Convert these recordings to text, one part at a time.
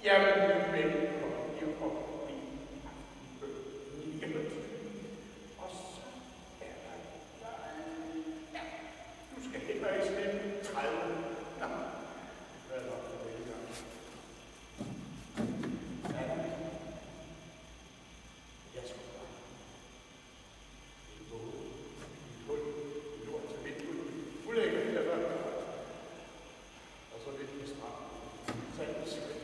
Jamen, velkommen i forbi aftenbønnen. Og så er der dig. Ja, du skal heller ikke stemme 30. Nå, hvad er nok for det gang? Jeg skal bare. Det er både i hul, i lort til vinduet, fuldlægget herfra. Og så lidt med strand. Så er det skridt.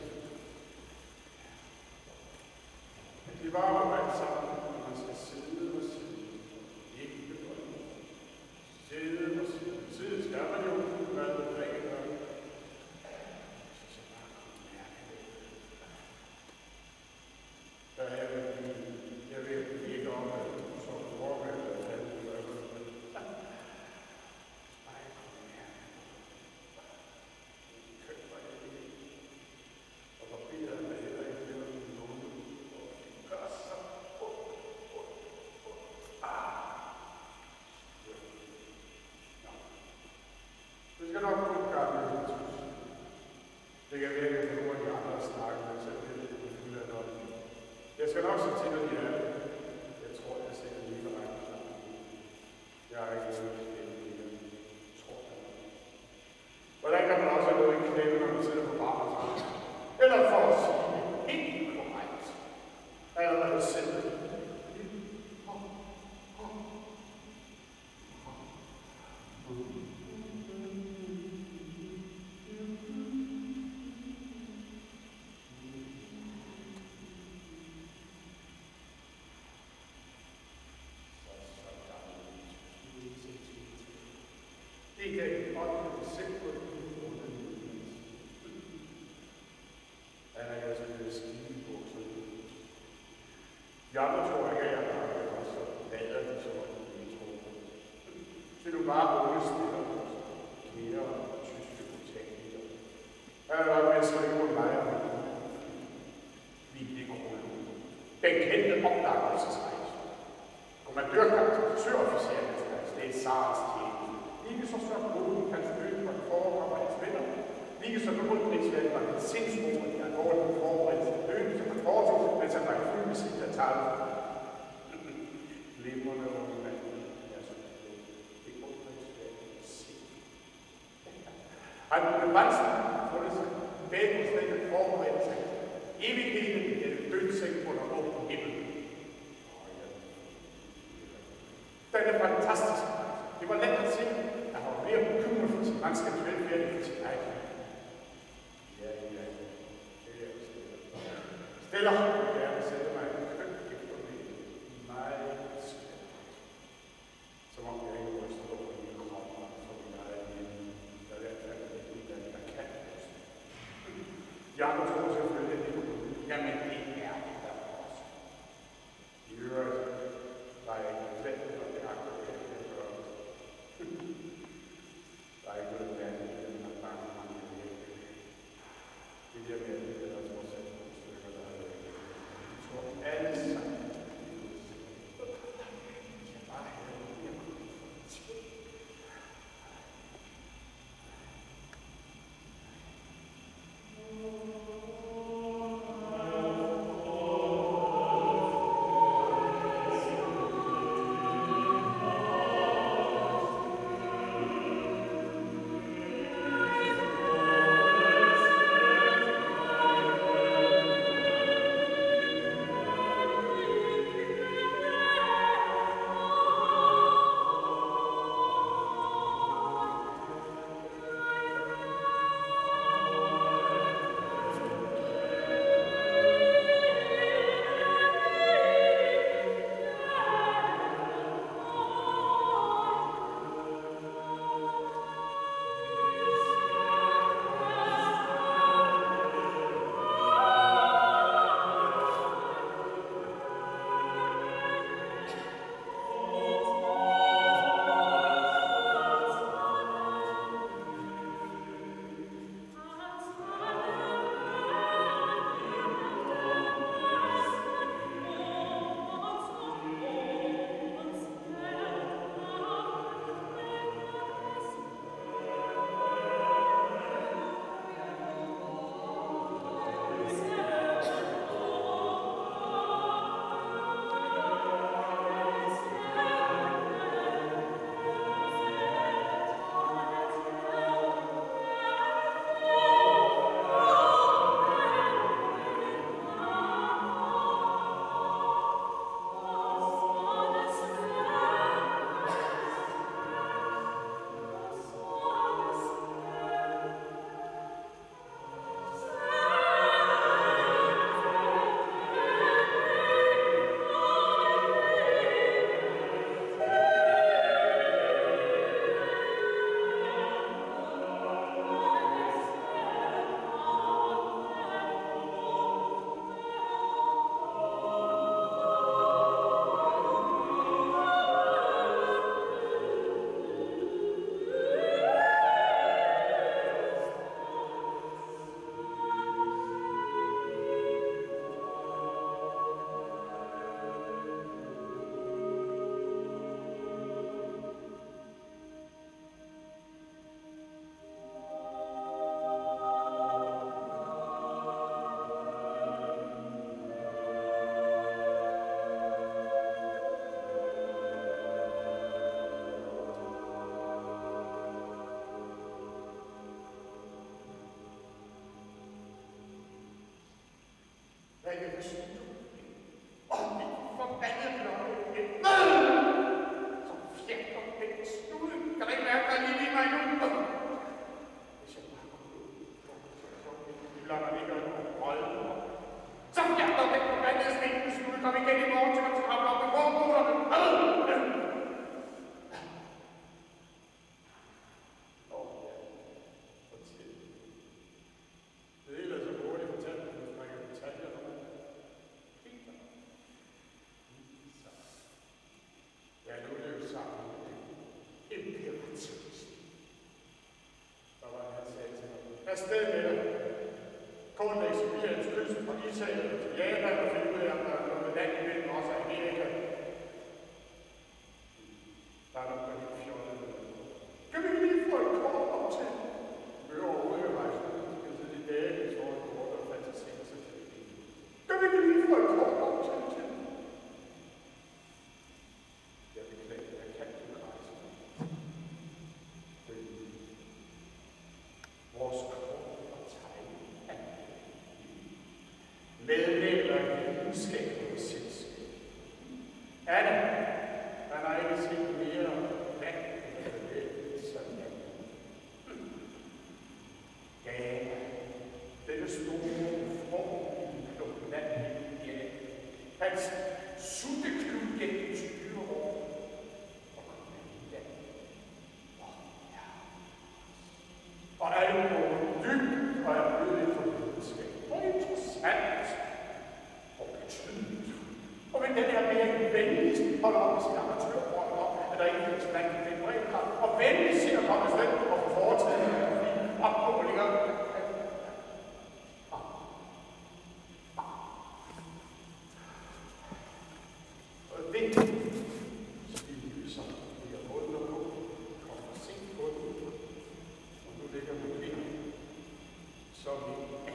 Det var jo alt sammen, når man skal sidde og sidde. Ikke befolde. Sidde og sidde. Sidde skal man jo, hvad det drikke gør. Så skal bare kunne mærke det. Der er jeg ved ikke om, at du så overvæld at falde i øvrigt. Bare kunne mærke det. Køb mig det. Og papiret er heller ikke det, der er nogen. Det skal nok gå gamle Jesus. Det kan virke, at nogle af de andre snakker, men så bliver det ikke fyldt af noget. Jeg skal nok se til, at de er det. Jeg tror, jeg ser det lige ret sammen. Jeg har ikke noget at spille i det. Tror jeg. Hvordan kan man også have noget i knæve, når man sidder på barnet? Eller for at sige det helt korrekt. Allerede selv. Det er i 8. december i 8. Han er jeg spillet skide på, så jeg tror ikke, at jeg har det, og så lader det så, at jeg tror på. Det er nu bare understiller kære tyske botanikere. Jeg har været med at skrive på mig og Vibeke Krolo. Den kendte opdagelsesrejse. Kommandørkaptajn, søofficer, det er Sarens tjeneste. Lige så Boden kan støtte på en forekommer af hans venner. Lige så beundringsværdigt var den sindsro, at de alvorlige forberedelse til døden, som han foretog, mens han var i fuld med sit datal. Glimrende unge mand. Ja, så beundringsværdigt at se. Han blev vanskelig fundet sig bagudstændigt forberedt sig. Evigheden i den dødseng under åben himmel. Den er fantastisk. Det var let at se, at han var mere bekymret for sin mandskabs velfærd end for sin egen. Ja. Det er stiller. Jeg vil gerne sætte mig en køn efter det. Meget spændende. Som om jeg ikke ryster over i kroppen, som jeg er i der er i hvert fald ikke en, der kan ryste. De andre tror selvfølgelig, at det er ude. Jamen, det er det der for os. I øvrigt, der er ikke klædt, og det er akkurat det, jeg gør. Der er ikke noget værd i den her bange mange af det. Det der med, at der er trods alt nogle stykker, der har været. Jeg tror alle sammen. Jeg kan bare have det mere på det. Afsted med dig. Kortlæg Sibiriens kyst fra Italien til Japan og finde ud af, om der er noget land imellem også af Amerika. Der er nok der helt fjollet. Kan vi lige få et kort op til? Vi vil overhovedet ikke rejse ud. Vi skal til de dage, vi får et kort og fantasere sig til det. Kan vi lige få et kort op til? Jeg beklager, jeg kan ikke rejse. Vores kort og tegning er meddeler videnskab og selskab. Anna, man har ikke set mere vand end det sådan. Ja, denne store form i klub land i hans sutteklub gennem 20 år og kom i land. Og alle går dybt og er blevet for videnskab. Hvor interessant og betydeligt. Og men den her mere venligst holder op med sin amatørbrønd om, at der ikke findes blandt den bredkram, og venligst ser at komme afsted og få foretaget en opmålinger. Og det spillyser, vi har måler på, kommer sent på den, og nu ligger vi ind, så vi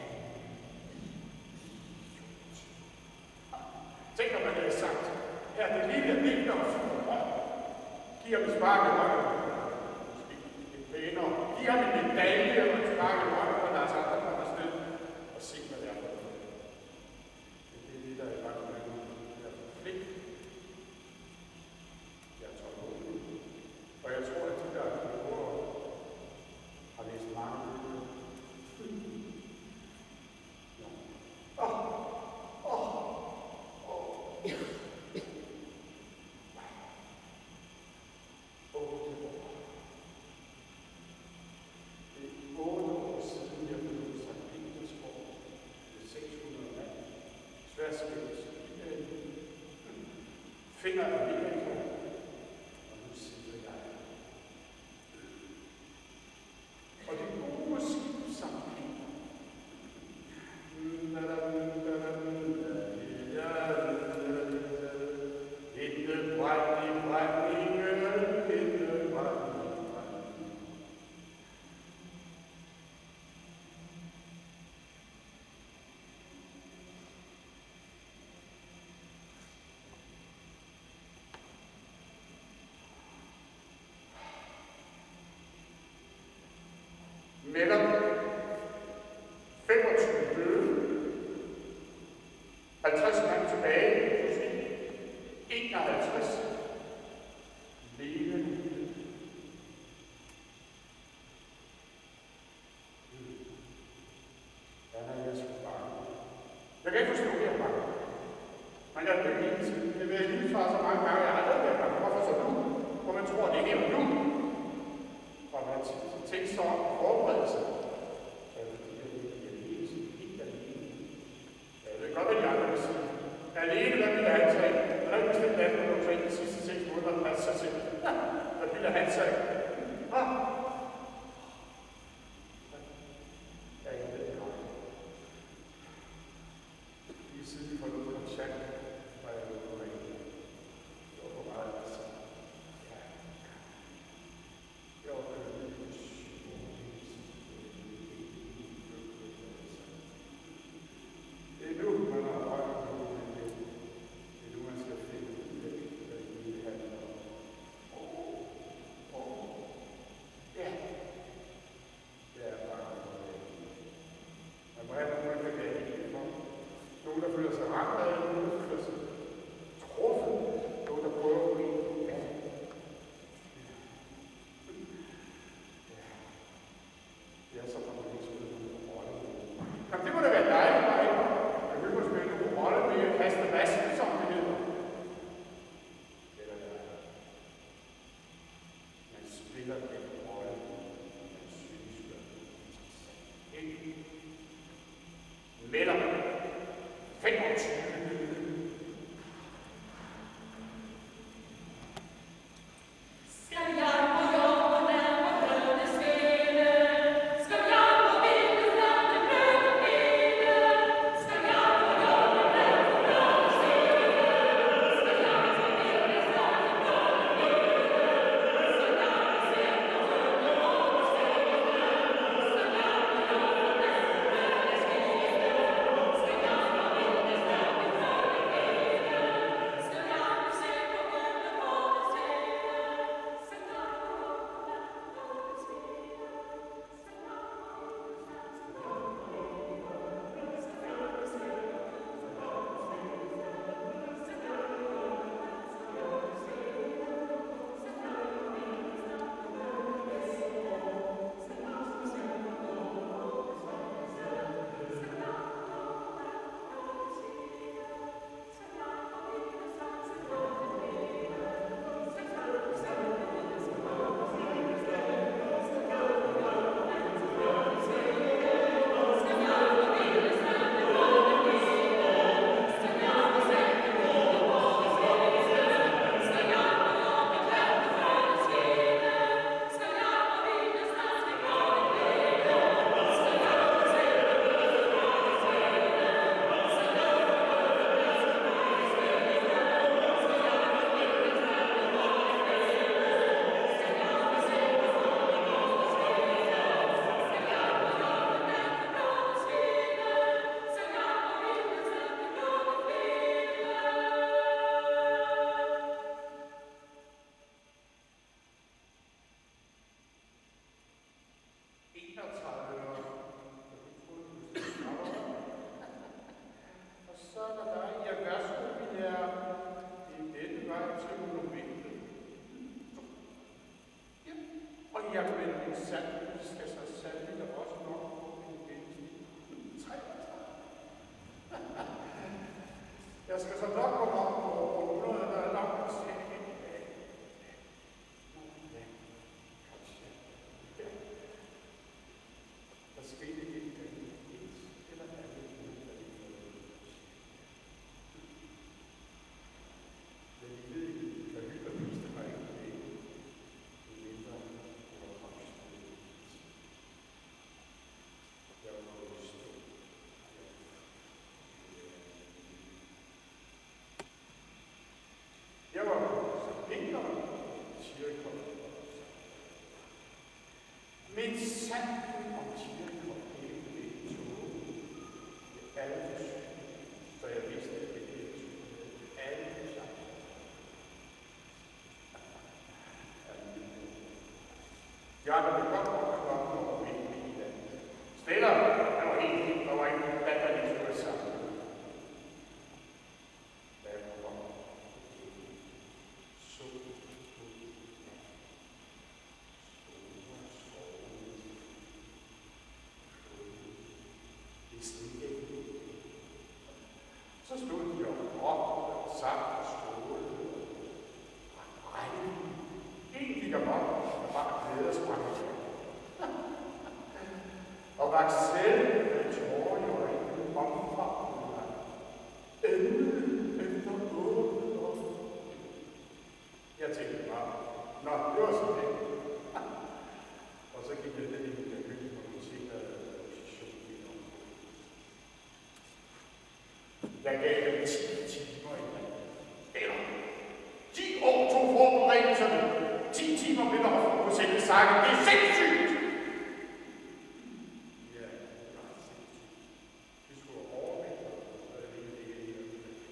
tænk, om man havde sagt, her det lille digter og fuldbrød, giver vi sparket højde, måske lidt pænere, giver ham en medalje og et sparket højde, og Lars Andre kommer afsted og se, hvad det er for noget. Det er det, der er i gang med nu. Jeg er forpligt. Jeg er tålmodig. Og jeg tror, at de der pædagoger har læst mange bøger. Finder Amerika, og nu sidder jeg. Og det gode skibssamling. Ikke brændinge, ikke brændinge. Mellem 25 døde, 50 mand tilbage, måske 51 levende. Hvad er jeg så bange? Jeg kan ikke forstå, at jeg er bange. Men jeg er hele tiden. Jeg vil lige svare så mange gange, jeg har aldrig været bange. Hvorfor så nu? Hvor man tror, det ikke er nu. Og man tænker så om at forberede sig. Så er det hele tiden helt alene. Jeg ved godt, hvad de andre vil sige. Alene, hvad ville han tage? Der er ikke bestemt land, hvor du tager de sidste 6 måneder, der passer sig til. Hvad ville han tage? Ja, jeg ved det godt. Lige siden vi får noget koncert, var jeg ved på ringen. Det var for meget, altså. Jeg var det er nu, man har øjne på det. Det er nu, man skal finde ud af, hvad det hele handler om. Ja. Det er bare noget. Man må have nogen, der kan have det for. Nogen, der føler sig ramt. Jeg skal så nok komme op på 100, der er nok at se ind af. Der skete ikke et eller andet. Den lille kahytter viste mig ikke det. Det mindre overkomst. Jeg var jo stå. Jeg var enker, Tirkop. Mit sanden om Tirkop hele det tog. Alle det syge, så jeg vidste, at det hele tog. Alle det sammen. Jeg var det godt over klokken over midt i landet. Stiller, der var helt helt, der var ikke hvad der lige skulle sammen. Så stod de op sammen og strålede og regnede. En gik amok og bare glæder sprang og var selv med tårer i øjnene omfavnede mig. Endelig efter 8 år. Jeg tænkte bare, nå, det var så det. Og så gik jeg ned i min hygge og musik, der havde position i området. Jeg gav dem 10 timer i dag. Eller 10 år tog forberedelserne. 10 timer blev der på selve sangen. Det er sindssygt! Ja, det var sindssygt. Vi skulle overvinde, og jeg ville ikke her.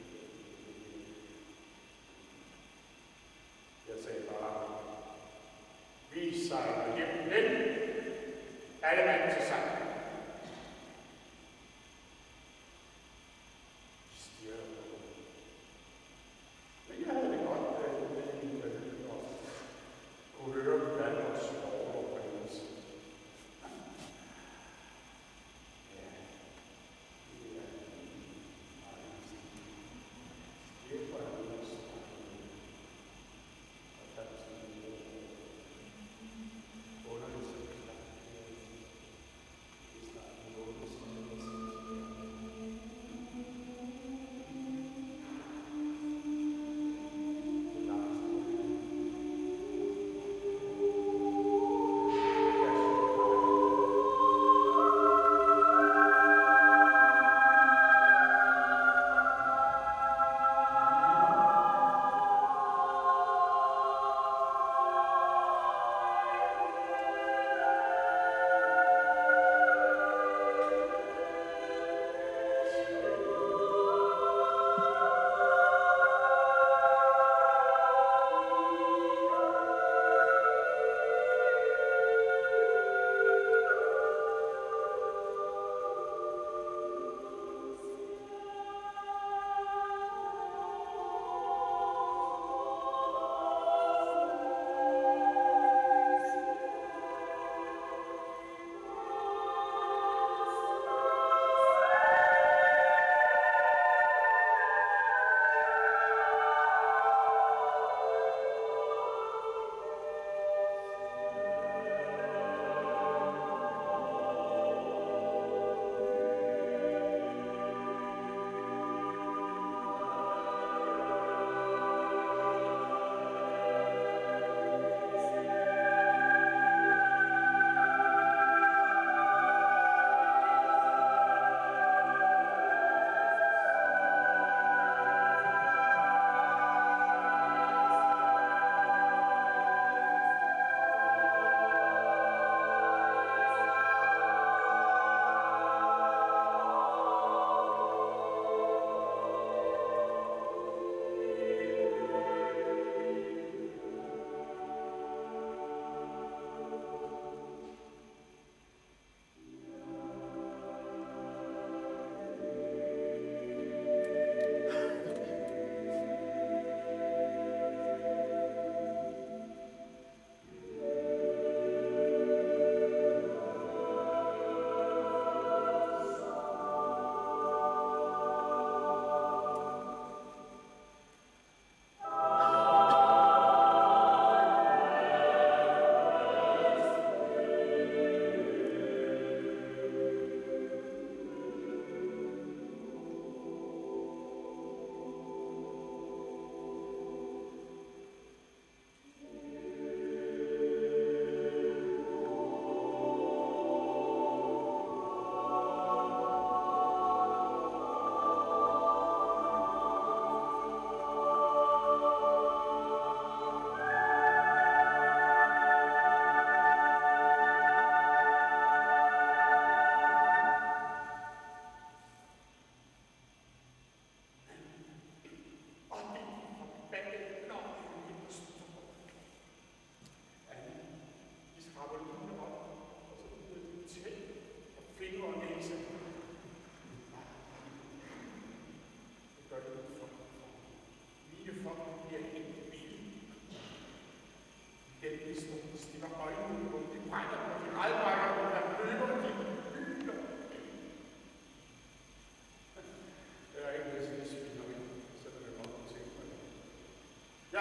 Jeg sagde bare, vi sejler hjem den. Alle mand til sang. Kunne høre Danmarks overordnede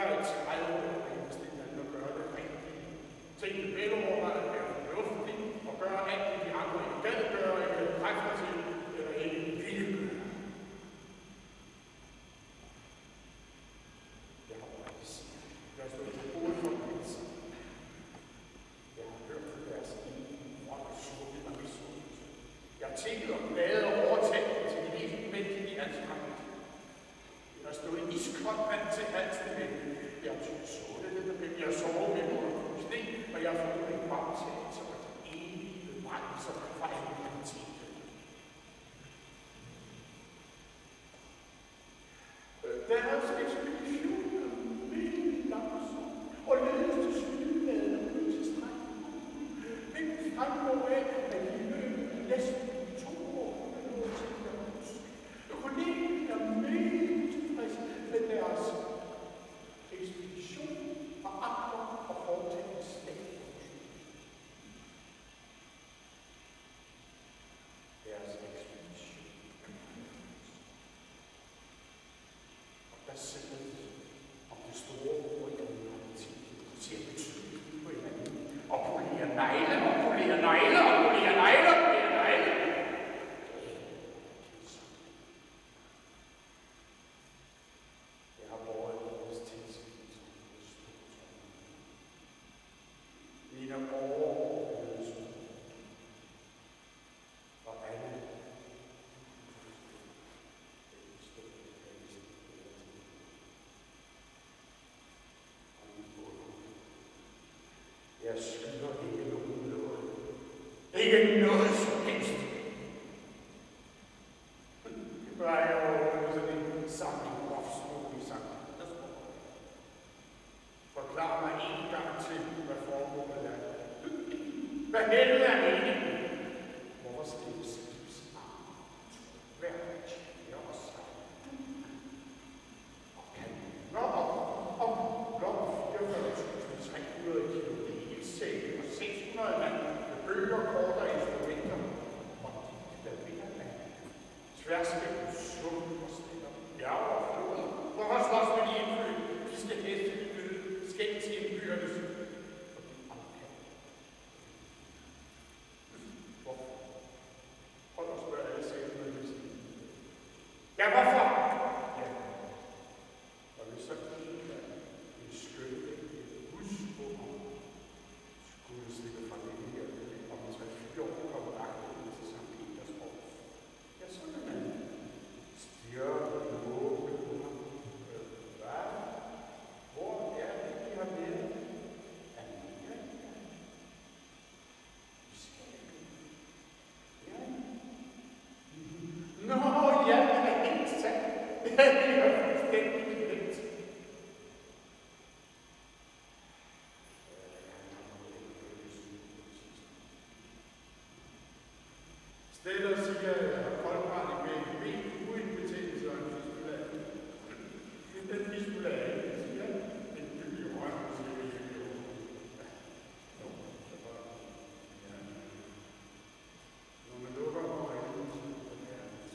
Jeg er ikke 30 år, hvis det er at gøre det rigtigt. Tænk det vel over, at være fornuftig og gøre alt det, de andre ikke gad gøre, eller kræfter til, eller ikke ville gøre. Jeg har praktiseret. Jeg har stået på bordet for mennesker. Jeg har hørt på deres egen og surte og misundelse. Jeg har tænkt og bladet og overtalt til de mest nødvendige anstrengelser. Jeg har stået iskoldt vand til halsen med. Jeg har tykt sålet lidt af dem. Jeg har sovet med mig under kusning, og jeg har fået en bagtagelse og de evige bebrejdelser fra animaliteten. Deres ekspedition er mega langsom, og ledes til skydebaden og utilstrækkeligt. Men fremgår af, at de løber næsten 2 år med noget til at huske. Økonomien er mega tilfreds med deres ekspedition og agter og foretægte slægtfunktion. Deres ekspedition. Og der sidder de om det store ord i animalitet, og ser betydeligt på hinanden, og polerer negle, og polerer negle, og polerer negle, og polerer negle. Jeg har båret vores tilsigt som et stort mine overordnede sko, og alle jeg skylder ikke nogen noget. Ikke noget som helst. Det plejer jo sådan en samling groftspor i sang. Forklar mig en gang til, hvad formålet er. Hvad helvede er meningen? Hvorfor skal det skibs arm? Hver tjener og sammen. Og kan og blot 44.300 kilo ildsække og 600 mand med bøger, kort og instrumenter. Og de klaverer mand. Tværs gennem sump og stiller. Bjerg og floder. Hvorfor slås med de indfødte? De skal heste i døde. Skændt til indbyrdes. Hold og spørg alle selv med det. Ja, hvorfor? Ja. Og hvis så kigger en skønne, husk på ham, skulle slippe fra det her, om 3-4 år kommer akter ud til Sankt Petersborg. Ja, så kan man stjørne måle på ham. Hvad? Hvor er det, de har været? Amerika? Nå, ja, det er helt sandt. Det er fuldstændig glemt. Steller siger, at koldbrænding med en ben uden betingelse og en fiskulat. Den fiskulat, siger en by i røven, siger vi ikke. Når man lukker øjnene, så er det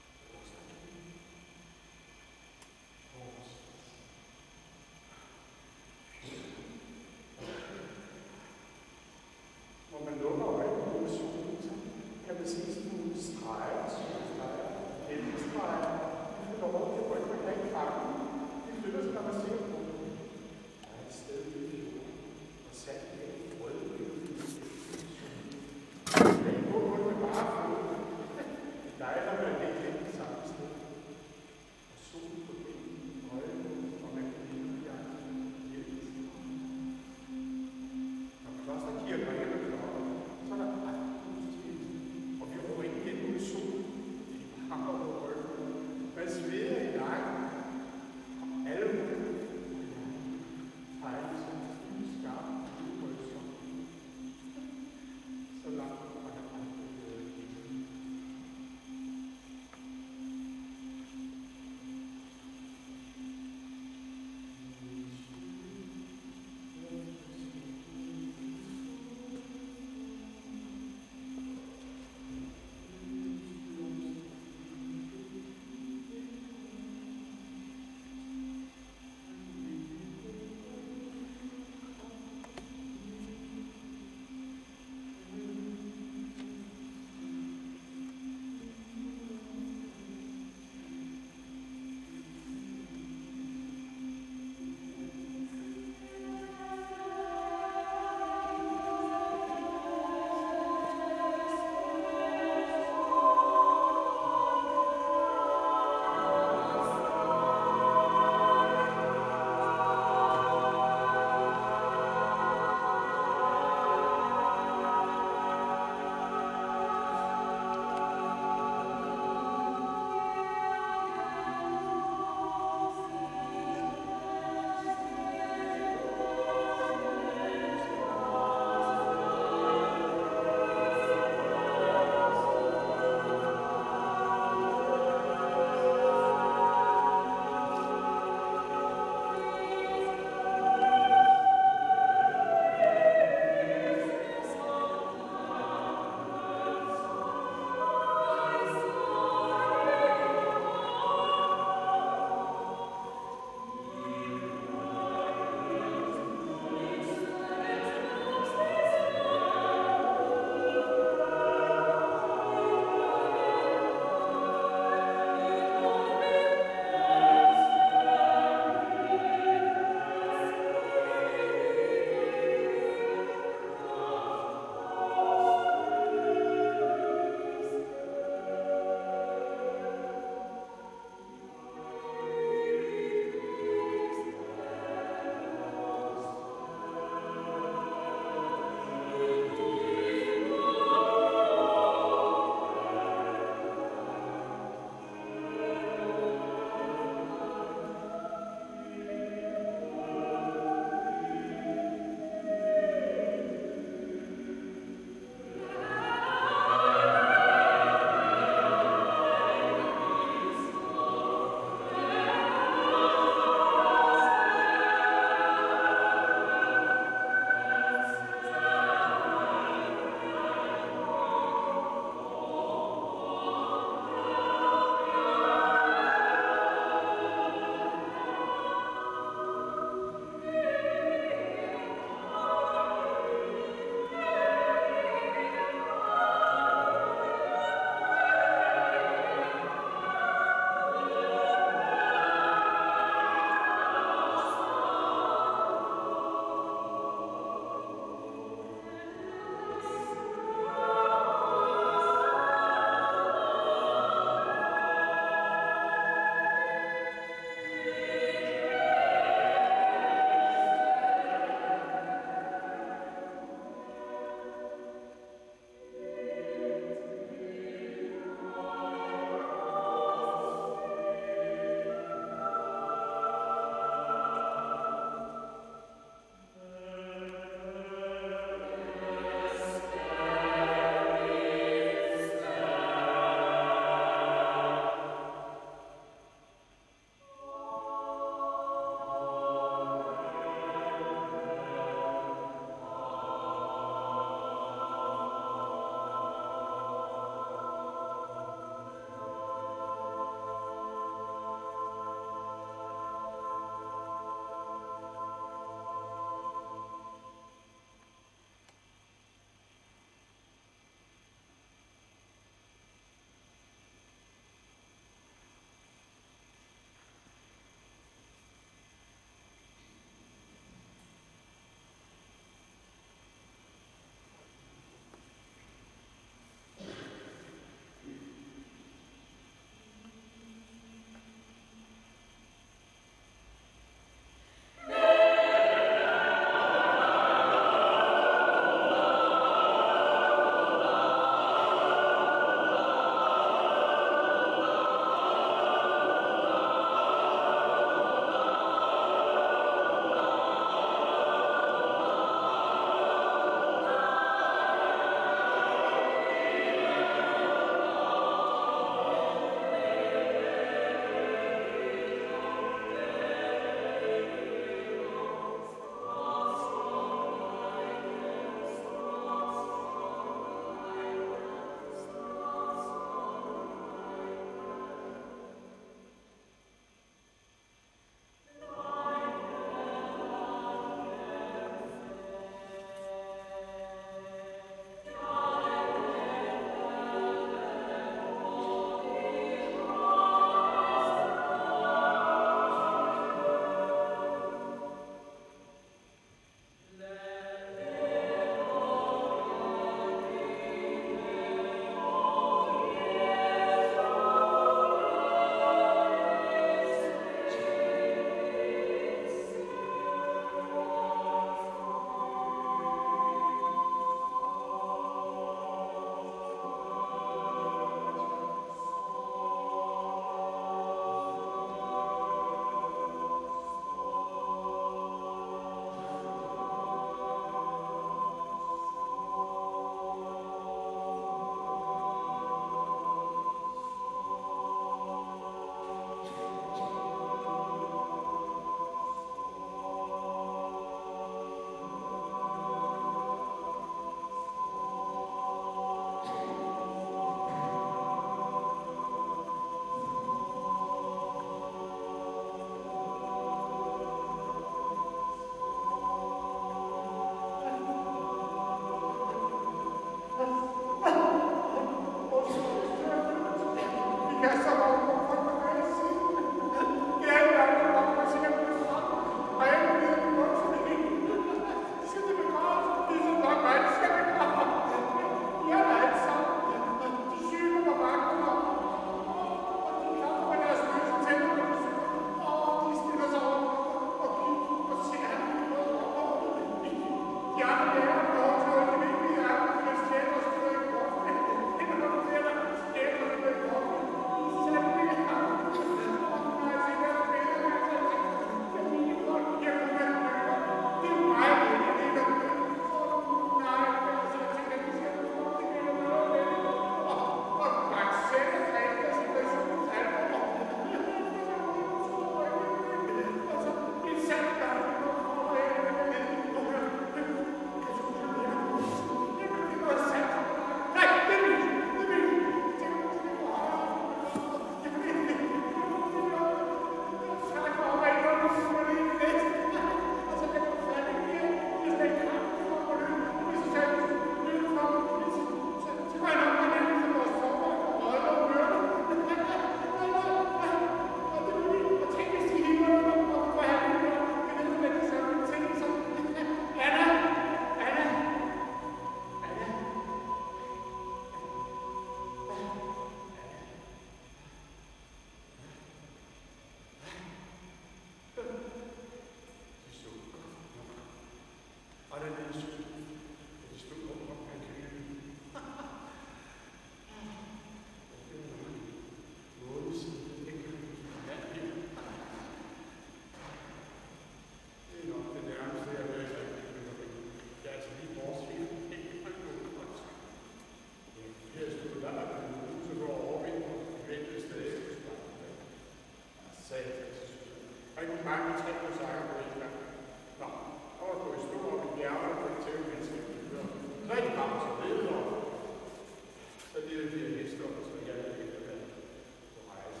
Rigtig mange træk på sanger på en gang. Nå, og var på i stå op i bjergene på et tævemenneske. Så er de bare til videre. Så det er de her hester, så jeg er lidt på rejse.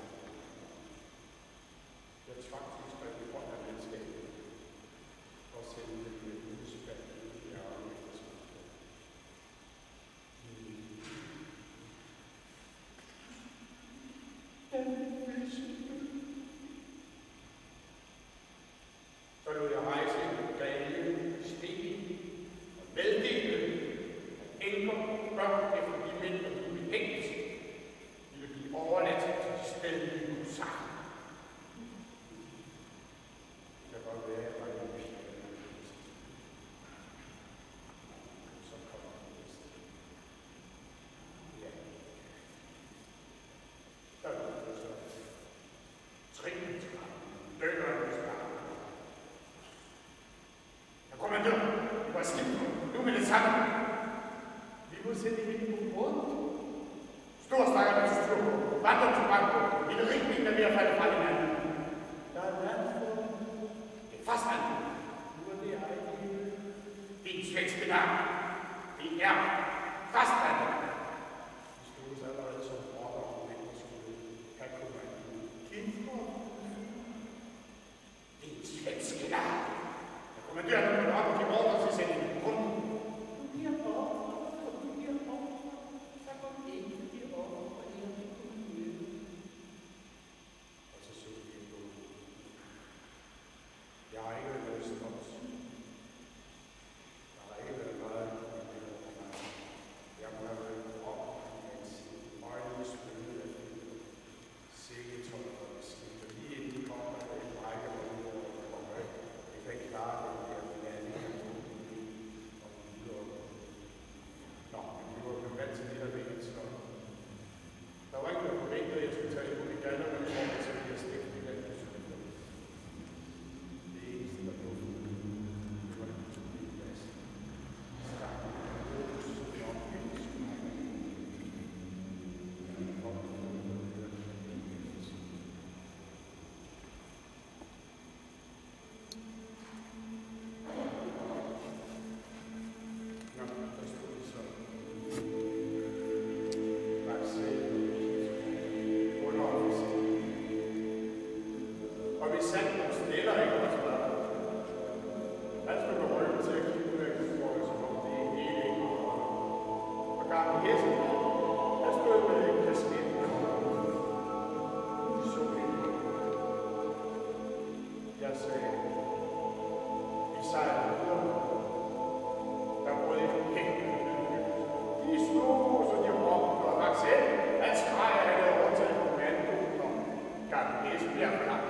Jeg tvangtigt skrev i grund af menneskabet. Og sende det med husband i bjergene. Så lod jeg rejse grene, sten og meddele, at enker, børn efter de mænd, der blev behængt, ville blive overladt til de stedlige husar. Det kan godt være, at jeg var en pige. Så kommer den næste. Ja. Der var det så. Trinnet døren starten. Jeg kommer dør. Det var skidt. Nu med det samme. Vi må sætte hende på båden. Stor stakker der til styr på. Vandrer til bank på. I den riktning, der er ved at falde fra hinanden. Der er land for. Det er fastland. Nu er det ej. Din svenske navn. Det er fastland. De stod så allerede som rotter og mænd og skulle. Her kommer en kindfor. Din svenske navn. Kommandøren kommer op og giver ordre til at sætte hende på grunden. Du bliver op, og du bliver op. Så går det ikke, du bliver op, og det er ikke kun møde. Og så så vi på. Jeg har ikke været stolt. Der har ikke været meget i det over mig. Jeg må have været op, mens øjnene spillede af det. Sækketøj og skidt. Og lige inden de kommer, der er en række områder, der kommer af. Jeg kan ikke klare det. Der var ikke noget forventet, at jeg skulle tage imod i Danmark, men jeg tror, at jeg stikket i landet. Det eneste, der blev det var en utrolig plads. Start med Aarhus, det er opbygget, og vi satte nogle stiller, ikke også der. Han skulle gå ryggen til at kigge ud af kuren, som om det er hele ikke over. Og Garden Hessen, han stod med en kasket. De så ikke. Jeg sagde, vi sejler videre. Der brød ikke hængende lydbygget. De stod, så de råbte, og Axel, han skreg, at han havde overtaget kommandoen, og Garden Hessen bliver forlagt.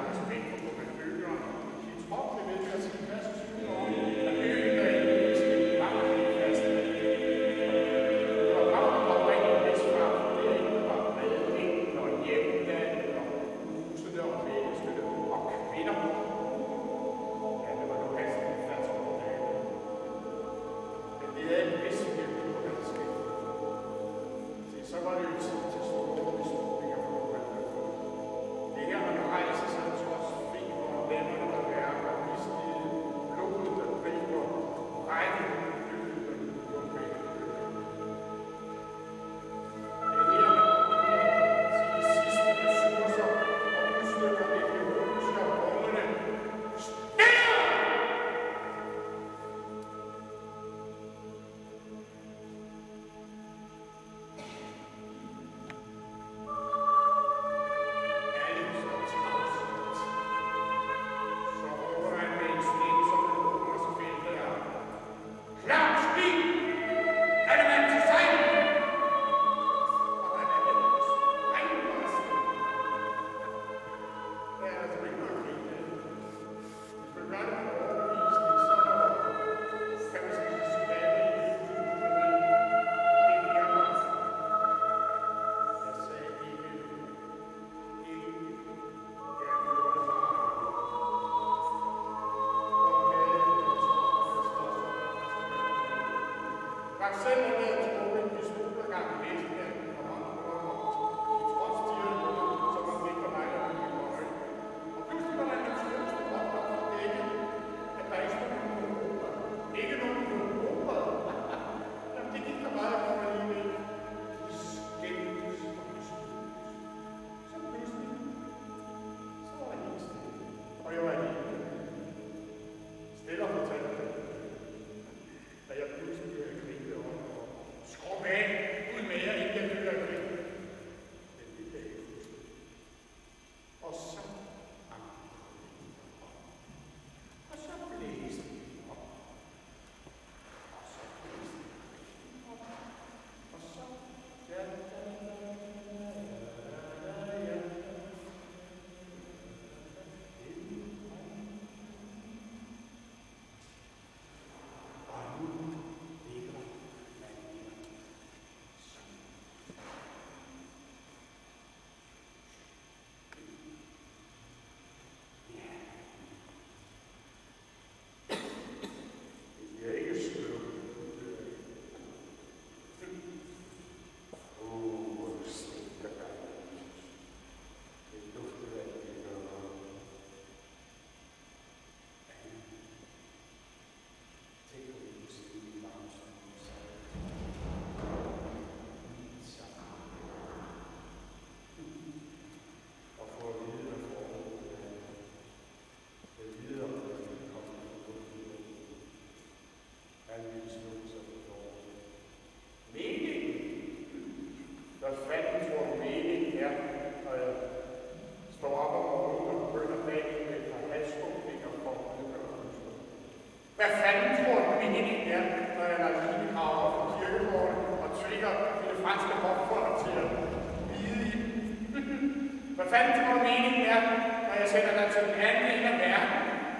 meningen er, når jeg lader lige graver op på kirkegården og tvinger mine franske hoffolk til at bide i. Hvad fanden tror du meningen er, når jeg sætter dig til den anden ende af verden?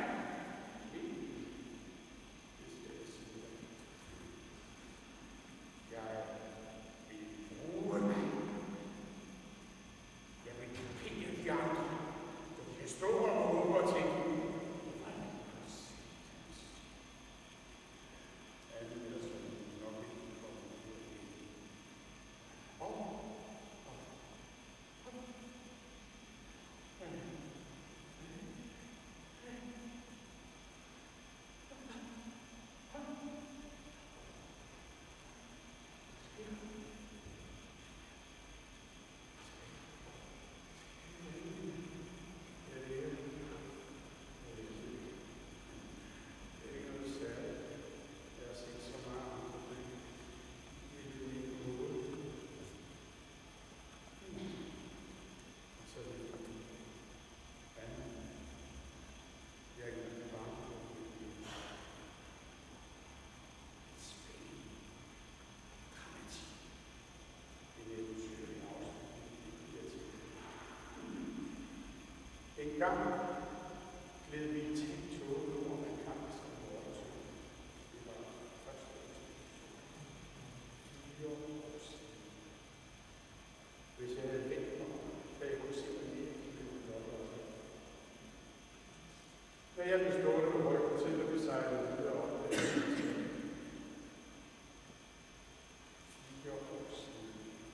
En gang gled vi til toget over med kamp som vores. Det var første år siden. Hvis jeg havde vendt mig, da jeg kunne se mig ned, så blev det godt også. Da jeg blev stående på ryggen til, at vi sejlede videre op med det. 4 år siden.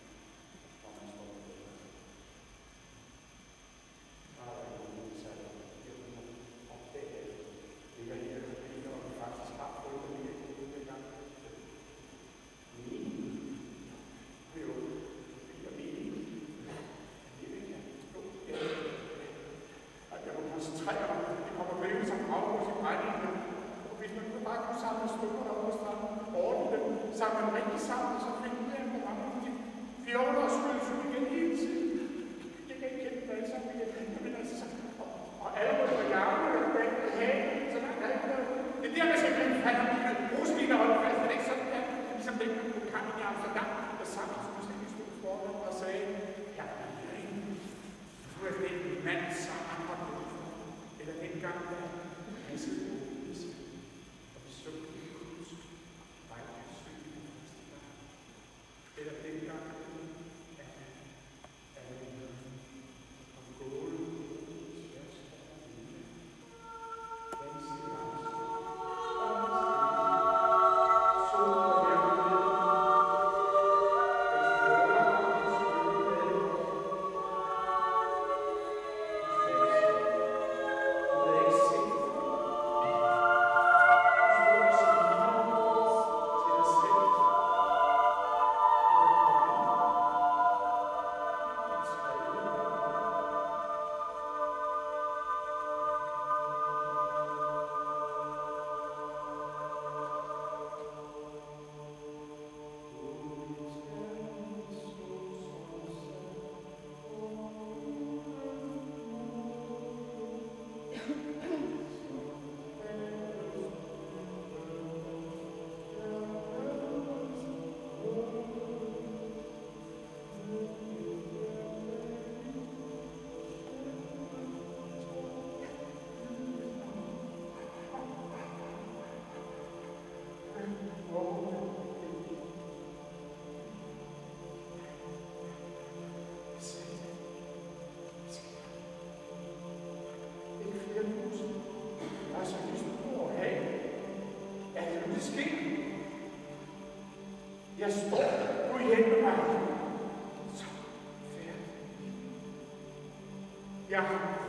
Sammen rigtig sammen, så fik vi en program, fordi fjoller skulle fylde igen hele tiden. Jeg kan ikke kende dem alle sammen igen. Men altså, og alle må være gamle, og bag på hagen, så langt der ikke noget. Det er der, man skal blive fat om livet. Rusvin og holde fast, det er ikke sådan, at ligesom den på kampen i Amsterdam, der sammen fuldstændig stod foran og sagde, jeg er ren. Du er den mand, som andre brug for. Eller den gang, der han sidder på huset, og vi så det i huset. Eller dengang, at vi kom gående tværs over livet. Den siger jeg står, du hjælper mig. Så færdig. Jeg